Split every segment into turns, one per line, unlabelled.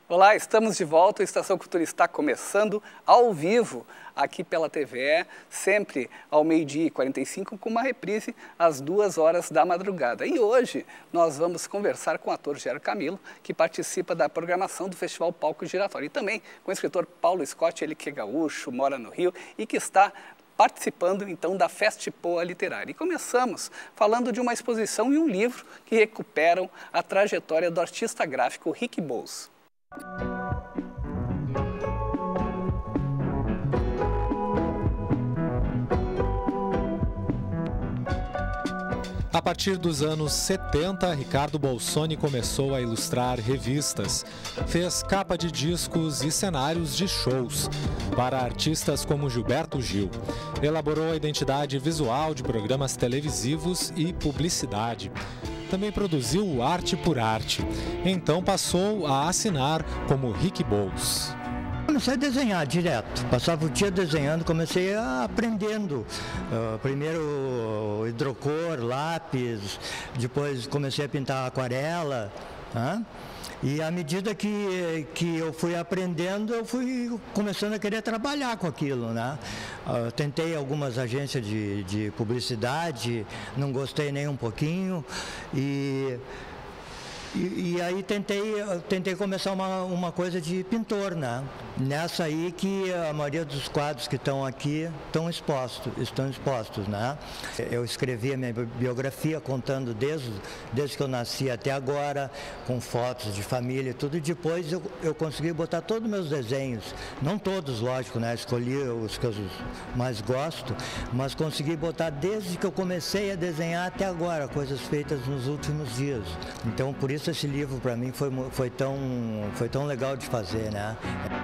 Olá, estamos de volta, o Estação Cultura está começando ao vivo aqui pela TVE, sempre ao 12h45, com uma reprise às 2h da madrugada. E hoje nós vamos conversar com o ator Gero Camilo, que participa da programação do Festival Palco Giratório, e também com o escritor Paulo Scott, ele que é gaúcho, mora no Rio e que está participando, então, da Festipoa Literária. E começamos falando de uma exposição e um livro que recuperam a trajetória do artista gráfico Rick Bols.
A partir dos anos 70, Ricardo Bolsoni começou a ilustrar revistas. Fez capa de discos e cenários de shows para artistas como Gilberto Gil. Elaborou a identidade visual de programas televisivos e publicidade. Também produziu arte por arte. Então passou a assinar como Rick Bols.
Comecei a desenhar direto, passava o dia desenhando, comecei aprendendo. Primeiro hidrocor, lápis, depois comecei a pintar aquarela. E à medida que eu fui aprendendo, eu fui começando a querer trabalhar com aquilo, né? Tentei algumas agências de publicidade, não gostei nem um pouquinho. E aí tentei começar uma coisa de pintor, né? Nessa aí que a maioria dos quadros que estão aqui estão expostos, né? Eu escrevi a minha biografia contando desde que eu nasci até agora, com fotos de família e tudo, e depois eu consegui botar todos os meus desenhos, não todos, lógico, né? Escolhi os que eu mais gosto, mas consegui botar desde que eu comecei a desenhar até agora, coisas feitas nos últimos dias. Então, por isso esse livro para mim foi tão legal de fazer, né?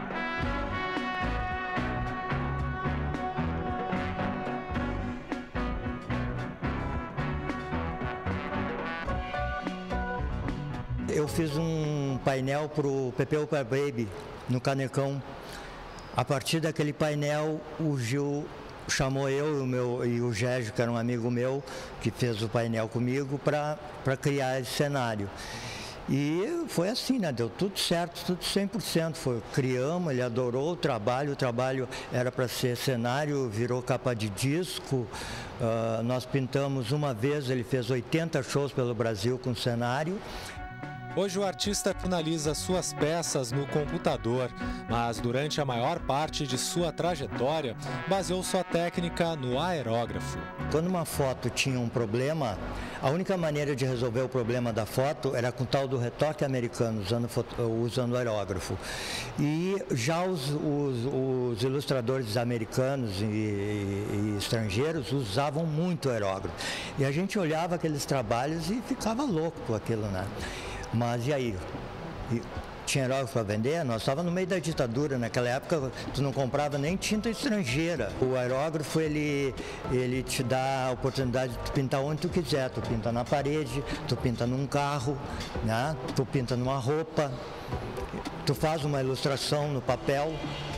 Eu fiz um painel para o Pepeu para Baby no Canecão. A partir daquele painel, o Gil chamou eu e o Gégio, que era um amigo meu, que fez o painel comigo, para criar esse cenário. E foi assim, né? Deu tudo certo, tudo 100%. Criamos, ele adorou o trabalho era para ser cenário, virou capa de disco. Nós pintamos uma vez, ele fez 80 shows pelo Brasil com cenário.
Hoje o artista finaliza suas peças no computador, mas durante a maior parte de sua trajetória, baseou sua técnica no aerógrafo.
Quando uma foto tinha um problema, a única maneira de resolver o problema da foto era com o tal do retoque americano, usando aerógrafo. E já os ilustradores americanos e estrangeiros usavam muito aerógrafo. E a gente olhava aqueles trabalhos e ficava louco com aquilo, né? Mas e aí? Tinha aerógrafo para vender? Nós estávamos no meio da ditadura, naquela época tu não comprava nem tinta estrangeira. O aerógrafo ele te dá a oportunidade de tu pintar onde tu quiser. Tu pinta na parede, tu pinta num carro, né? Tu pinta numa roupa, tu faz uma ilustração no papel.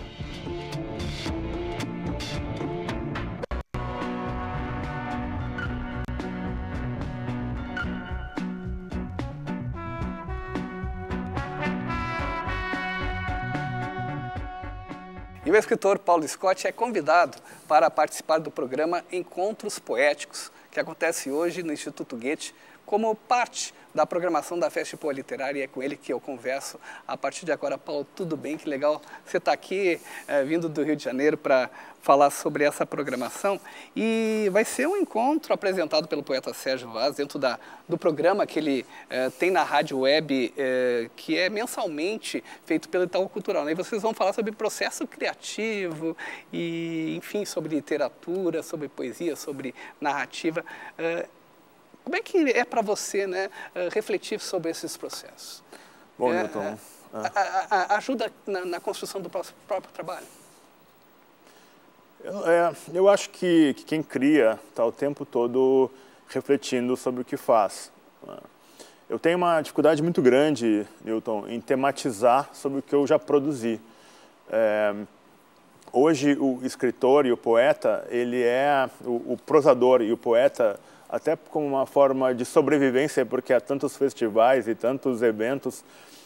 E o escritor Paulo Scott é convidado para participar do programa Encontros Poéticos, que acontece hoje no Instituto Goethe, como parte da programação da Festipoa Literária, e é com ele que eu converso a partir de agora. Paulo, tudo bem? Que legal você estar aqui, vindo do Rio de Janeiro para falar sobre essa programação. E vai ser um encontro apresentado pelo poeta Sérgio Vaz, dentro do programa que ele tem na rádio web, que é mensalmente feito pelo Itaú Cultural, né? E vocês vão falar sobre processo criativo, e, enfim, sobre literatura, sobre poesia, sobre narrativa. Como é que é para você, né, refletir sobre esses processos?
Bom, Newton,
ajuda na construção do próprio trabalho?
Eu acho que quem cria está o tempo todo refletindo sobre o que faz. Eu tenho uma dificuldade muito grande, Newton, em tematizar sobre o que eu já produzi. Hoje, o escritor e o poeta, ele é o prosador e o poeta, até como uma forma de sobrevivência, porque há tantos festivais e tantos eventos,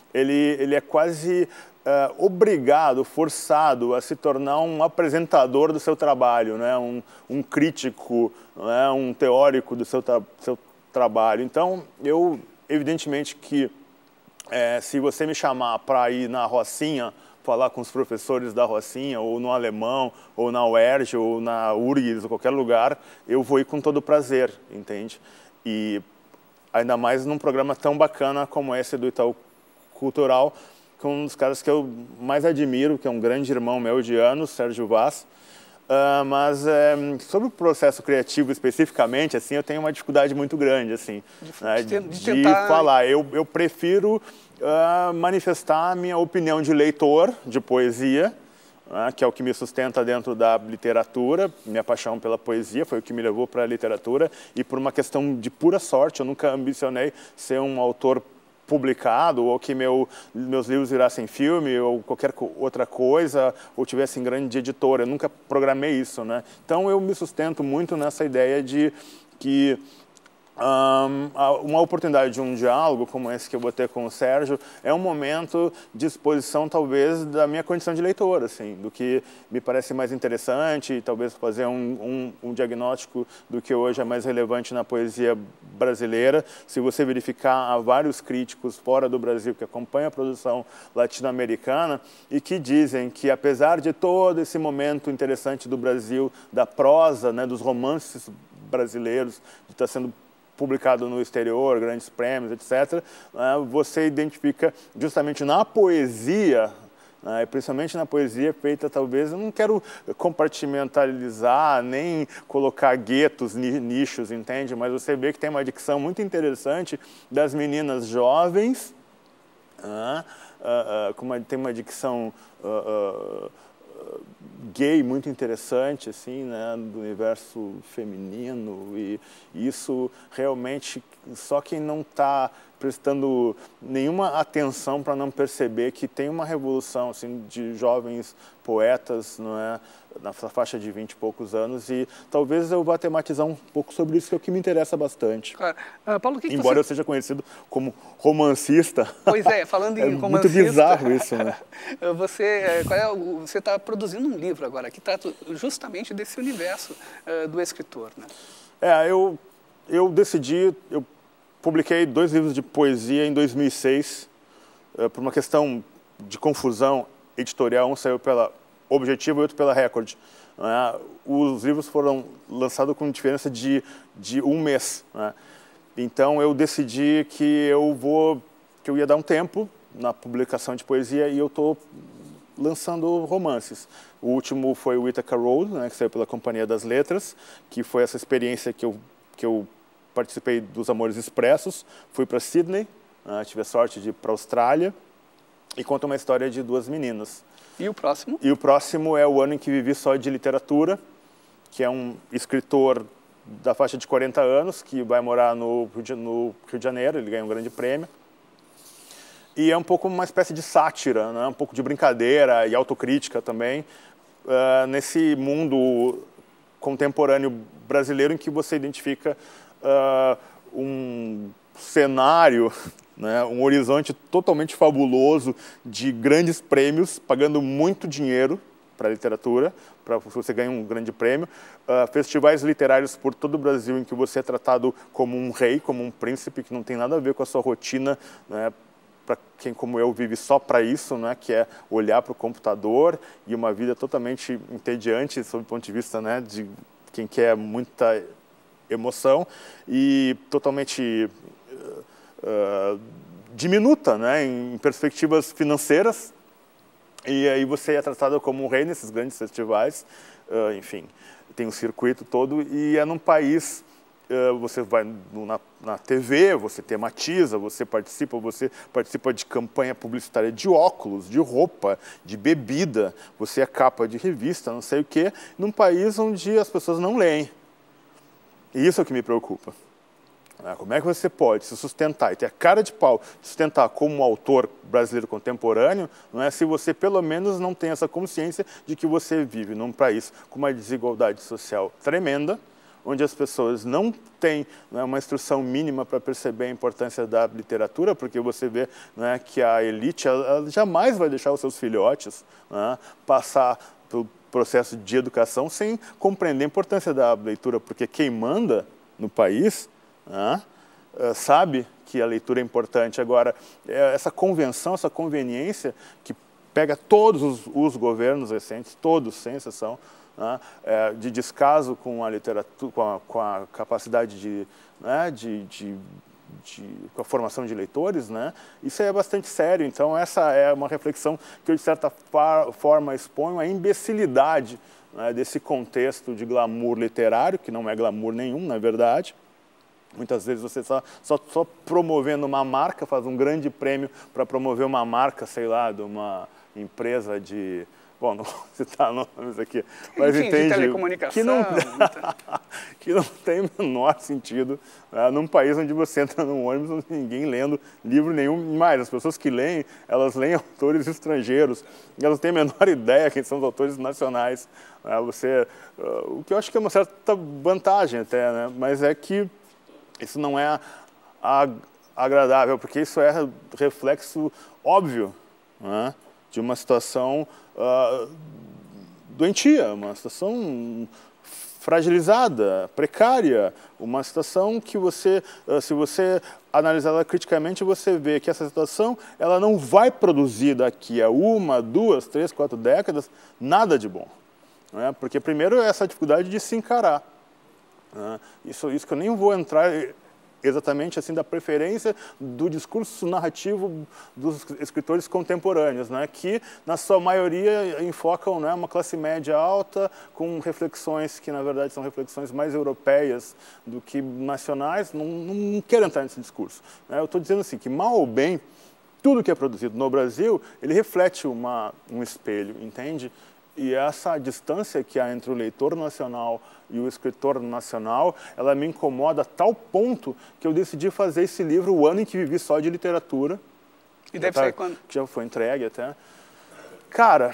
ele é quase obrigado, forçado a se tornar um apresentador do seu trabalho, né? Um crítico, né? Um teórico do seu trabalho. Então, evidentemente que se você me chamar para ir na Rocinha, falar com os professores da Rocinha, ou no Alemão, ou na UERJ, ou na URGS, ou qualquer lugar, eu vou ir com todo prazer, entende? E ainda mais num programa tão bacana como esse do Itaú Cultural, com um dos caras que eu mais admiro, que é um grande irmão meu de anos, Sérgio Vaz. Mas sobre o processo criativo especificamente, assim, eu tenho uma dificuldade muito grande, assim, de tentar falar. Eu prefiro manifestar a minha opinião de leitor de poesia, que é o que me sustenta dentro da literatura. Minha paixão pela poesia foi o que me levou para a literatura, e por uma questão de pura sorte, eu nunca ambicionei ser um autor publicado, ou que meus livros virassem filme, ou qualquer outra coisa, ou tivessem grande editora. Eu nunca programei isso, né? Então eu me sustento muito nessa ideia de que uma oportunidade de um diálogo como esse que eu vou ter com o Sérgio é um momento de exposição, talvez, da minha condição de leitor, assim, do que me parece mais interessante, talvez fazer um diagnóstico do que hoje é mais relevante na poesia brasileira. Se você verificar, há vários críticos fora do Brasil que acompanham a produção latino-americana e que dizem que, apesar de todo esse momento interessante do Brasil, da prosa, né, dos romances brasileiros, de estar sendo publicado no exterior, grandes prêmios, etc., você identifica justamente na poesia, principalmente na poesia feita, talvez, eu não quero compartimentalizar, nem colocar guetos, nichos, entende? Mas você vê que tem uma dicção muito interessante das meninas jovens, tem uma dicção gay muito interessante, assim, né, do universo feminino, e isso realmente só quem não está prestando nenhuma atenção para não perceber que tem uma revolução, assim, de jovens poetas, não é, nessa faixa de 20 e poucos anos, e talvez eu vá tematizar um pouco sobre isso, que é o que me interessa bastante.
Claro. Paulo,
embora eu seja conhecido como romancista.
Pois é, falando em romancista...
muito bizarro isso, né?
Você está produzindo um livro agora que trata justamente desse universo do escritor, né?
Eu decidi, eu publiquei 2 livros de poesia em 2006, por uma questão de confusão editorial. Um saiu pela Objetivo e outro pela Record. Os livros foram lançados com diferença de 1 mês. Então eu decidi que eu ia dar um tempo na publicação de poesia, e eu estou lançando romances. O último foi o Ithaca Road, que saiu pela Companhia das Letras, que foi essa experiência que eu participei dos Amores Expressos. Fui para Sydney, tive a sorte de ir para a Austrália, e conta uma história de 2 meninas.
E o próximo?
E o próximo é O Ano em que Vivi Só de Literatura, que é um escritor da faixa de 40 anos, que vai morar no Rio de Janeiro. Ele ganha um grande prêmio. E é um pouco uma espécie de sátira, né? Um pouco de brincadeira e autocrítica também, nesse mundo contemporâneo brasileiro, em que você identifica um cenário, né, um horizonte totalmente fabuloso de grandes prêmios, pagando muito dinheiro para a literatura, para você ganhar um grande prêmio, festivais literários por todo o Brasil, em que você é tratado como um rei, como um príncipe, que não tem nada a ver com a sua rotina, né, para quem como eu vive só para isso, né, que é olhar para o computador, e uma vida totalmente entediante sob o ponto de vista, né, de quem quer muita emoção, e totalmente diminuta, né, em perspectivas financeiras. E aí você é tratado como um rei nesses grandes festivais, enfim, tem um circuito todo, e é num país, você vai na TV, você tematiza, você participa de campanha publicitária de óculos, de roupa, de bebida, você é capa de revista, não sei o quê, num país onde as pessoas não leem. E isso é o que me preocupa. Como é que você pode se sustentar e ter a cara de pau de sustentar como autor brasileiro contemporâneo, não é, se você pelo menos não tem essa consciência de que você vive num país com uma desigualdade social tremenda, onde as pessoas não têm, né, uma instrução mínima para perceber a importância da literatura, porque você vê, né, que a elite ela jamais vai deixar os seus filhotes, né, passar pelo processo de educação sem compreender a importância da leitura, porque quem manda no país, né, sabe que a leitura é importante. Agora, essa convenção, essa conveniência que pega todos os governos recentes, todos, sem exceção, né, de descaso com a literatura, com a capacidade né, com a formação de leitores, né, isso é bastante sério. Então, essa é uma reflexão que eu, de certa forma, exponho a imbecilidade, né, desse contexto de glamour literário, que não é glamour nenhum, na verdade. Muitas vezes você só promovendo uma marca, faz um grande prêmio para promover uma marca, sei lá, de uma empresa de... Bom, não vou citar nomes aqui, mas
enfim,
entende
de telecomunicação,
que não tem o menor sentido, né, num país onde você entra num ônibus, não tem ninguém lendo livro nenhum. Mais, as pessoas que leem, elas leem autores estrangeiros, e elas têm a menor ideia quem são os autores nacionais. Né, o que eu acho que é uma certa vantagem até, né, mas é que isso não é agradável, porque isso é reflexo óbvio, né, de uma situação doentia, uma situação fragilizada, precária, uma situação que você, se você analisar ela criticamente, você vê que essa situação ela não vai produzir daqui a 1, 2, 3, 4 décadas nada de bom. Né? Porque primeiro é essa dificuldade de se encarar. Isso que eu nem vou entrar exatamente assim da preferência do discurso narrativo dos escritores contemporâneos, né, que na sua maioria enfocam, né, uma classe média alta com reflexões que na verdade são reflexões mais europeias do que nacionais. Não quero entrar nesse discurso, né? Eu estou dizendo assim que mal ou bem tudo que é produzido no Brasil ele reflete um espelho, entende? E essa distância que há entre o leitor nacional e o escritor nacional, ela me incomoda a tal ponto que eu decidi fazer esse livro o ano em que vivi só de literatura.
E deve ser quando?
Que já foi entregue até. Cara,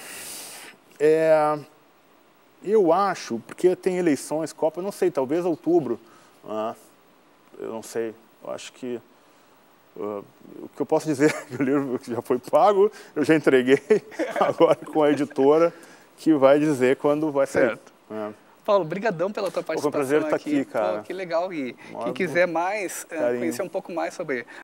eu acho, porque tem eleições, Copa, eu não sei, talvez outubro. Eu não sei, eu acho que... o que eu posso dizer é que o livro já foi pago, eu já entreguei, agora com a editora, que vai dizer quando vai sair.
Certo. Paulo, brigadão pela tua participação.
Foi um prazer estar aqui, cara.
Pô, que legal. E quem quiser mais, conhecer um pouco mais sobre